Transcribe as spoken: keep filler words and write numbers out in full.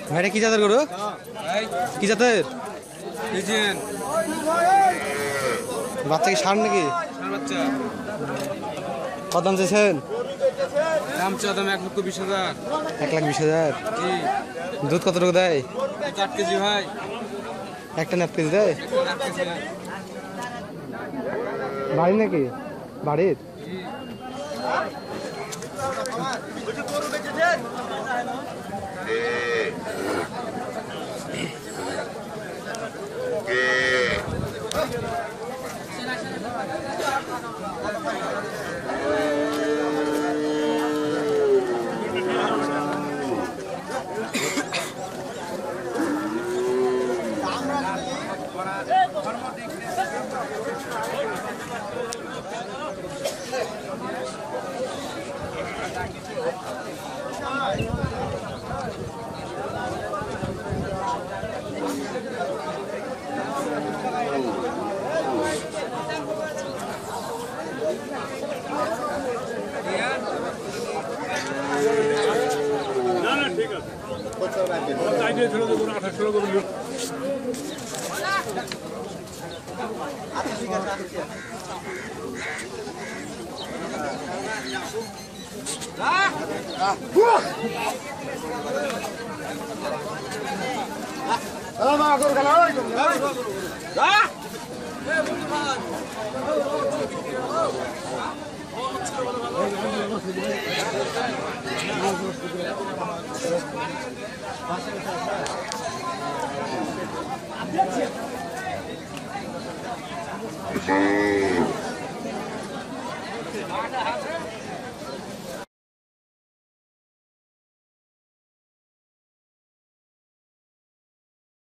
ভাইটা কি জাতের গরু? কি জাতের? বাচ্চা কি ষাঁড় নাকি? কত দাম চাইছেন? দাম চা দাম এক লক্ষ বিশ হাজার। এক লাখ বিশ হাজার। দুধ কতটুকু দেয়? আট কেজি ভাই। একটা না আট কেজি দেয়? বাড়ি নাকি? বাড়ির? Hey!